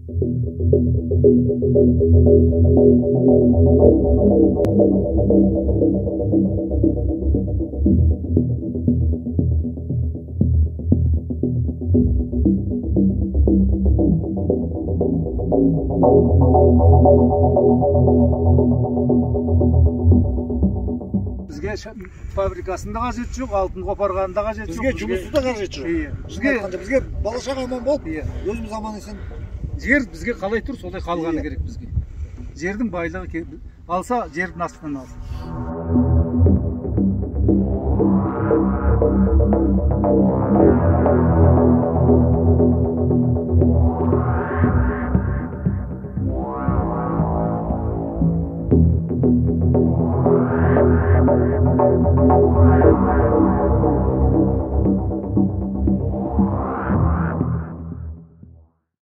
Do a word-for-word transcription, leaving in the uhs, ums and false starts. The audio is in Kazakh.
Bizge fabrikasında gazet yok, altın koparganda gazet yok. Bizge жұмысында gazet yok. Bizge bizge бала шаға аман болып, өзіміз аман есен. Жер бізге қалай тұр, солай қалғаны керек бізге. Жердің байлығы алса, жердің астынан алсын.